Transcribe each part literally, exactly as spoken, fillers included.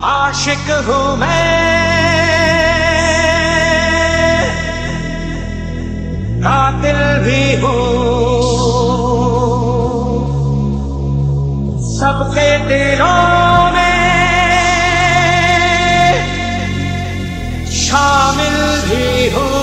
आशिक हूँ मैं, कातिल भी हूँ, सबके दिलों में शामिल भी हूँ।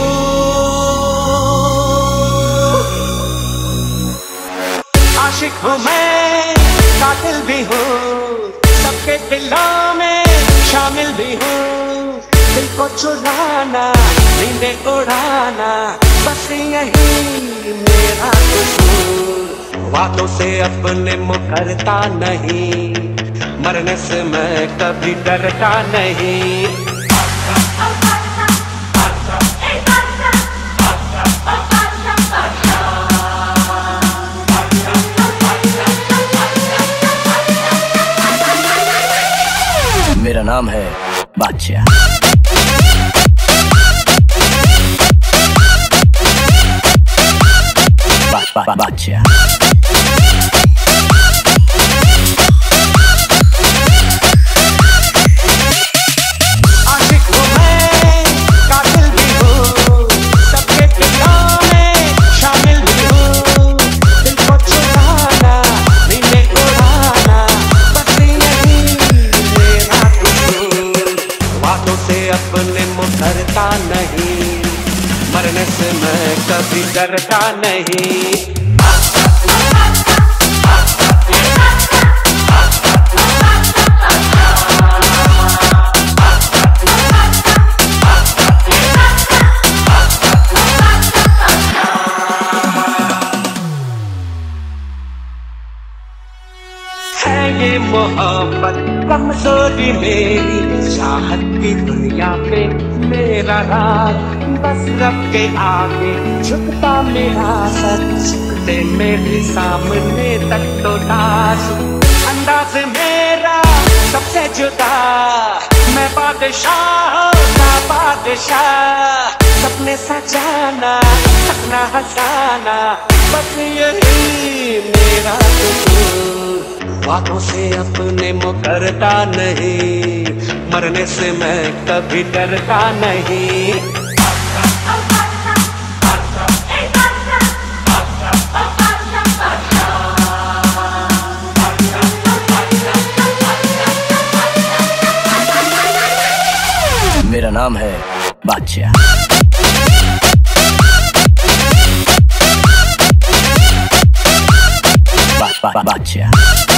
आशिक हूँ मैं, कातिल भी हूँ, सबके दिलों में शामिल भी हूँ। दिल को चुराना, नींदें उड़ाना, बस यही मेरा कसूर। वादों से अपने मुकरता नहीं, मरने से मैं कभी डरता नहीं। मेरा नाम है बादशाह। बा, बा, बा, बादशाह। आशिक हूँ मैं, कातिल भी हूँ, सबके दिलों में शामिल भी हूँ। दिल को चुराना, नींदें उड़ाना, बस यही मेरा कसूर। वादों से अपने मुकरता नहीं, मरने से मैं कभी डरता नहीं। है ये मोहब्बत कमजोरी मेरी, चाहत की दुनिया पे मेरा राज, बस रब के आगे झुकता मेरा सर, झुकते मेरे सामने तक तो दास। अंदाज मेरा सबसे जुदा, मैं बादशाह का बादशाह। सपने सजाना, सपना हंसाना, बस यही मेरा कसूर। वादों से अपने मुकरता नहीं, मरने से मैं कभी डरता नहीं। मेरा नाम है बादशाह। बा, बा, बा, बादशाह।